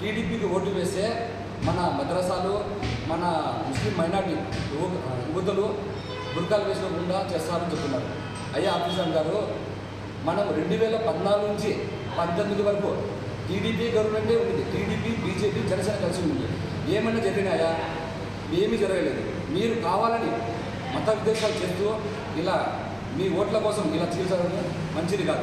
టీడీపీకి ఓటు వేస్తే మన మద్రసాలు మన ముస్లిం మైనార్టీ యువతలు బుర్కాలు వేసుకోకుండా చేస్తారని చెప్తున్నారు. అయ్యా ఆఫీసర్ గారు, మనం 2014 నుంచి 2019 వరకు టీడీపీ గవర్నమెంటే ఉంది. టీడీపీ, బీజేపీ, జనసేన కలిసి ఉంది. ఏమన్నా జరిగినాయా? ఏమీ జరగలేదు. మీరు కావాలని మత విద్వేషాలు చేస్తూ ఇలా మీ ఓట్ల కోసం ఇలా చేసడం మంచిది కాదు.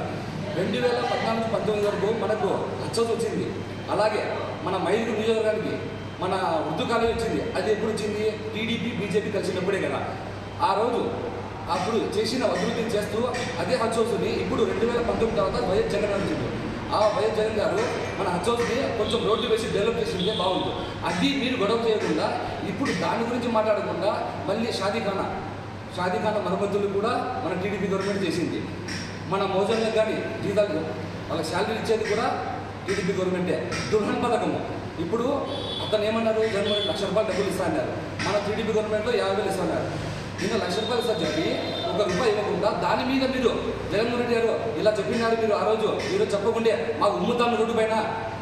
2014-19 వరకు మనకు హత్య వచ్చింది. అలాగే మన మైదుకూరు నియోజకవర్గానికి మన ఉర్దూ కాలేజ్ వచ్చింది. అది ఎప్పుడు వచ్చింది? టీడీపీ, బీజేపీ కలిసినప్పుడే కదా. ఆ రోజు అప్పుడు చేసిన అభివృద్ధిని చేస్తూ అదే హజ్ హౌస్ని ఇప్పుడు 2019 తర్వాత వైఎస్ జగన్ వచ్చింది. ఆ వైఎస్ జగన్ గారు మన హజ్ హౌస్ని కొంచెం రోడ్డు వేసి డెవలప్ చేసిందే బాగుంటుంది. అది మీరు గొడవ చేయకుండా ఇప్పుడు దాని గురించి మాట్లాడకుండా మళ్ళీ షాదీఖానా మరమ్మతులు కూడా మన టీడీపీ గవర్నమెంట్ చేసింది. మన మోజన్లకు కానీ జీతాలు వాళ్ళకి శాలరీ ఇచ్చేది కూడా టీడీపీ గవర్నమెంటే. దుర్హన్ పథకము ఇప్పుడు అతను ఏమన్నారు? గవర్నమెంట్ ₹1,00,000 డబ్బులు ఇస్తా అన్నారు. మన టీడీపీ గవర్నమెంట్లో 50,000 ఇస్తున్నారు. ఇంకా ₹1,00,000 ఇస్తా చెప్పి ₹1 ఇవ్వకుండా దాని మీద మీరు జగన్మోహన్ రెడ్డి గారు ఇలా చెప్పినారు. మీరు ఆ రోజు మీరు చెప్పకుండే మాకు ఉమ్ముతాను రోడ్డు పైన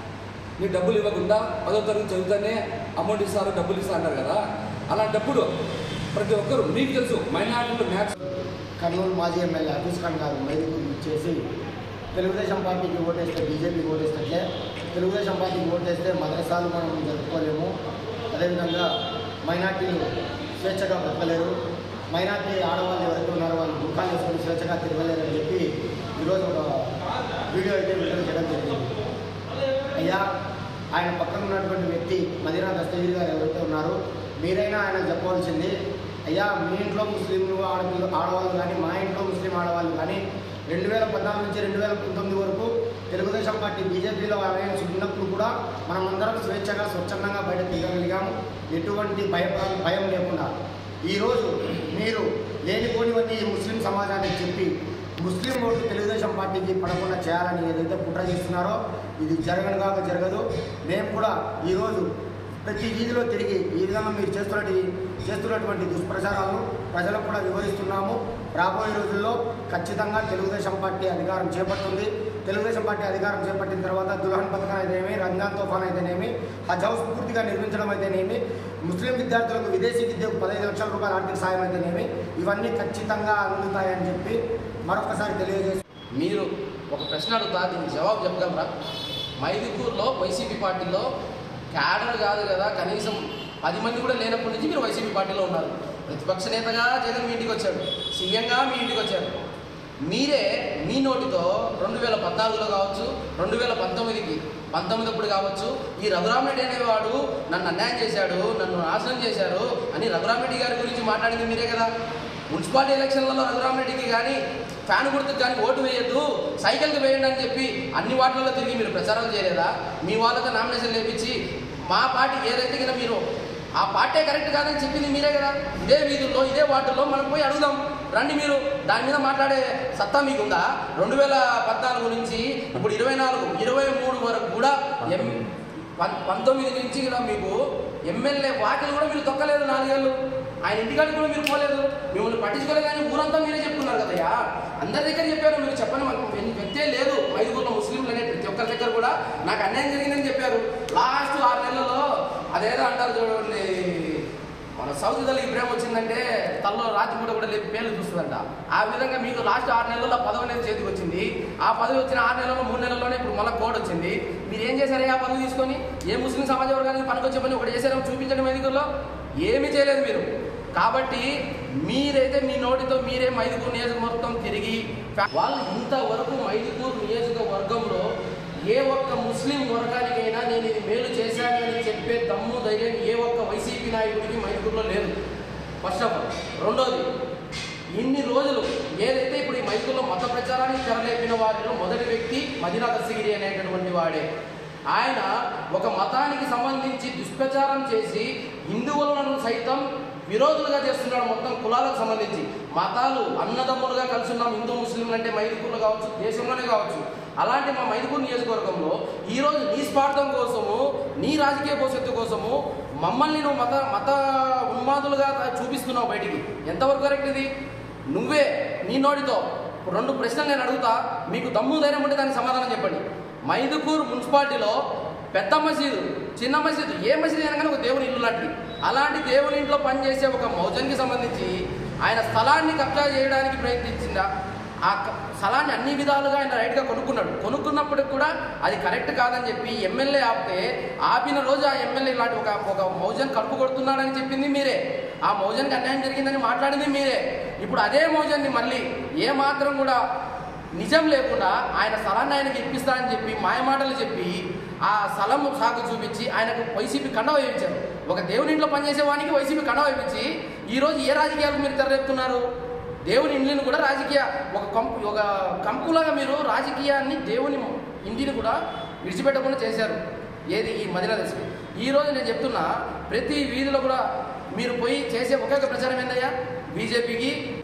మీరు డబ్బులు ఇవ్వకుండా 10వ తరగతి చదువుతానే అమౌంట్ ఇస్తారు, డబ్బులు ఇస్తా అన్నారు కదా. అలాంటప్పుడు ప్రతి ఒక్కరు మీకు తెలుసు మైనారిటీలు మ్యాథ్స్. కర్నూలు మాజీ ఎమ్మెల్యే హఫీజ్ ఖాన్ గారు మైదుకూరు ఇచ్చేసి తెలుగుదేశం పార్టీకి ఓటేస్తే బీజేపీకి ఓటేస్తే, తెలుగుదేశం పార్టీకి ఓటేస్తే మద్రసాలు మనం జరుపుకోలేము, అదేవిధంగా మైనార్టీలు స్వేచ్ఛగా బ్రతకలేరు, మైనార్టీ ఆడవాళ్ళు ఎవరైతే ఉన్నారో వాళ్ళు దుఃఖాలు వేసుకొని స్వేచ్ఛగా తిరగలేరు అని చెప్పి ఈరోజు ఒక వీడియో అయితే విడుదల చేయడం జరిగింది. అయ్యా, ఆయన పక్కన ఉన్నటువంటి వ్యక్తి మదీనా దస్తగిరి గారు ఎవరైతే ఉన్నారో మీరైనా ఆయన చెప్పవలసింది, అయ్యా మీ ఇంట్లో ముస్లింలు ఆడవాళ్ళు కానీ మా ఇంట్లో ముస్లిం ఆడవాళ్ళు కానీ 2014 నుంచి 2019 వరకు తెలుగుదేశం పార్టీ బీజేపీలో అలయన్స్ ఉన్నప్పుడు కూడా మనమందరం స్వేచ్ఛగా స్వచ్ఛందంగా బయట తిరగలిగాము, ఎటువంటి భయం లేకుండా. ఈరోజు మీరు లేనిపోనివన్నీ ముస్లిం సమాజానికి చెప్పి ముస్లిం ఓట్లు తెలుగుదేశం పార్టీకి పడకుండా చేయాలని ఏదైతే కుట్ర చేస్తున్నారో ఇది జరగదు. మేము కూడా ఈరోజు ప్రతి వీధిలో తిరిగి ఈ విధంగా మీరు చేస్తున్నటువంటి దుష్ప్రచారాలను ప్రజలకు కూడా వివరిస్తున్నాము. రాబోయే రోజుల్లో ఖచ్చితంగా తెలుగుదేశం పార్టీ అధికారం చేపడుతుంది. తెలుగుదేశం పార్టీ అధికారం చేపట్టిన తర్వాత దుల్హన్ పథకం అయితేనేమి, రంజాన్ తోఫాన్ అయితేనేమి, హజ్ హౌస్ పూర్తిగా నిర్మించడం అయితేనేమి, ముస్లిం విద్యార్థులకు విదేశీ విద్యకు ₹15 లక్షల ఆర్థిక సాయం అయితేనేమి, ఇవన్నీ ఖచ్చితంగా అందుతాయని చెప్పి మరొకసారి తెలియజేసి మీరు ఒక ప్రశ్న అడుగుతా, దీనికి జవాబు చెప్పగలరా? మైదుకూరులో వైసీపీ పార్టీలో క్యాడర్ కాదు కదా, కనీసం 10 మంది కూడా లేనప్పటి నుంచి మీరు వైసీపీ పార్టీలో ఉన్నారు. ప్రతిపక్ష నేతగా జగన్ మీ ఇంటికి వచ్చాడు, సీఎంగా మీ ఇంటికి వచ్చారు. మీరే మీ నోటితో 2014లో కావచ్చు, 2019 అప్పుడు కావచ్చు, ఈ రఘురామరెడ్డి అనేవాడు నన్ను అన్యాయం చేశాడు, నన్ను నాశనం చేశారు అని రఘురామరెడ్డి గారి గురించి మాట్లాడింది మీరే కదా. మున్సిపాలిటీ ఎలక్షన్లలో రఘురామరెడ్డికి కానీ ఫ్యాన్ గుర్తుకు కానీ ఓటు వేయద్దు, సైకిల్కి వేయండి అని చెప్పి అన్ని వార్డులలో తిరిగి మీరు ప్రచారాలు చేయలేదా? మీ వాళ్ళతో నామినేషన్ లేపించి మా పార్టీ ఏదైతే కదా మీరు ఆ పార్టీ కరెక్ట్ కాదని చెప్పింది మీరే కదా. ఇదే వీధుల్లో ఇదే వార్డుల్లో మనం పోయి అడుగుదాం రండి. మీరు దాని మీద మాట్లాడే సత్తా మీకుందా? 2014 నుంచి ఇప్పుడు 24, 23 వరకు కూడా 19 నుంచి కూడా మీకు ఎమ్మెల్యే వాకిలు కూడా మీరు తొక్కలేదు. 4 ఏళ్ళు ఆయన ఇంటికాడికి కూడా మీరు పోలేదు, మిమ్మల్ని పట్టించుకోలేదు. కానీ ఊరంతా మీరే చెప్పుకున్నారు కదయ్యా, అందరి దగ్గర చెప్పారు. మీరు చెప్పని వ్యక్తే లేదు మైదుకూరులో ముస్లింలు అనే ప్రతి ఒక్కరి దగ్గర కూడా నాకు అన్యాయం జరిగిందని చెప్పారు. లాస్ట్ 6 నెలల్లో అదేదో అంటారు చూడండి, మన సౌత్ దళ ఇబ్రాహిం వచ్చిందంటే తల్లో రాత్రిపూట కూడా లేపి పేర్లు చూస్తుందంట. ఆ విధంగా మీకు లాస్ట్ 6 నెలల్లో పదవి అనేది చేతికి వచ్చింది. ఆ పదవి వచ్చిన 6 నెలల్లో 3 నెలల్లోనే ఇప్పుడు మళ్ళీ కోడ్ వచ్చింది. మీరు ఏం చేశారు? ఆ పదవి తీసుకొని ఏ ముస్లిం సమాజ వర్గానికి పనికొచ్చే పని ఒకటి చేశారో చూపించండి. మైదుకూరులో ఏమీ చేయలేదు మీరు. కాబట్టి మీరైతే మీ నోటితో మీరే మైదుకూరు నియోజకవర్గం మొత్తం తిరిగి వాళ్ళు ఇంతవరకు మైదుకూరు నియోజకవర్గంలో ఏ ఒక్క ముస్లిం వర్గానికైనా నేను ఇది మేలు చేశానని చెప్పే దమ్ము ధైర్యం ఏ ఒక్క వైసీపీ నాయకుడికి మైదుకూరులో లేదు. First of all. రెండోది, ఇన్ని రోజులు ఏదైతే ఇప్పుడు ఈ మైదుకూరులో మత ప్రచారానికి తెరలేపిన వారిలో మొదటి వ్యక్తి మదీనా దస్తగిరి అనేటటువంటి వాడే. ఆయన ఒక మతానికి సంబంధించి దుష్ప్రచారం చేసి హిందువులను సైతం విరోధులుగా చేస్తున్నాడు. మొత్తం కులాలకు సంబంధించి మతాలు అన్నదమ్ములుగా కలిసి ఉన్నాం హిందూ ముస్లింలు అంటే మైదుకూరులో కావచ్చు, దేశంలోనే కావచ్చు. అలాంటి మా మైదుకూరు నియోజకవర్గంలో ఈరోజు నీ స్వార్థం కోసము, నీ రాజకీయ భవిష్యత్తు కోసము మమ్మల్ని నువ్వు మత ఉన్మాదులుగా చూపిస్తున్నావు బయటికి. ఎంతవరకు కరెక్ట్ ఇది? నువ్వే నీ నోటితో 2 ప్రశ్నలు నేను అడుగుతా, మీకు దమ్ము ధైర్యం ఉంటే దానికి సమాధానం చెప్పండి. మైదుకూరు మున్సిపాలిటీలో పెద్ద మసీదు, చిన్న మసీదు, ఏ మసీదు అయినా కానీ ఒక దేవుని ఇల్లు లాంటిది. అలాంటి దేవుని ఇంట్లో పనిచేసే ఒక మౌజన్కి సంబంధించి ఆయన స్థలాన్ని కబ్జా చేయడానికి ప్రయత్నించిందా? ఆ స్థలాన్ని అన్ని విధాలుగా ఆయన రైట్గా కొనుక్కున్నప్పటికి కూడా అది కరెక్ట్ కాదని చెప్పి ఎమ్మెల్యే ఆపిన రోజు ఆ ఎమ్మెల్యే ఇలాంటి ఒక మౌజన్ కలుపు కొడుతున్నాడని చెప్పింది మీరే. ఆ మౌజన్కి అన్యాయం జరిగిందని మాట్లాడింది మీరే. ఇప్పుడు అదే మౌజన్ని మళ్ళీ ఏమాత్రం కూడా నిజం లేకుండా ఆయన స్థలాన్ని ఆయనకి ఇప్పిస్తా అని చెప్పి మాయమాటలు చెప్పి ఆ స్థలం సాకు చూపించి ఆయనకు వైసీపీ కండవ వేయించారు. ఒక దేవుని ఇంట్లో పనిచేసే వానికి వైసీపీ కండవ వేయించి ఈరోజు ఏ రాజకీయాలకు మీరు తెరరేపుతున్నారు? దేవుని ఇంటిని కూడా ఒక కంపులాగా మీరు రాజకీయాన్ని దేవుని ఇంటిని కూడా విడిచిపెట్టకుండా చేశారు. ఏది ఈ మదినా దశకి. ఈరోజు నేను చెప్తున్నా, ప్రతి వీధిలో కూడా మీరు పోయి చేసే ఒకే ప్రచారం ఏందయ్యా? బీజేపీకి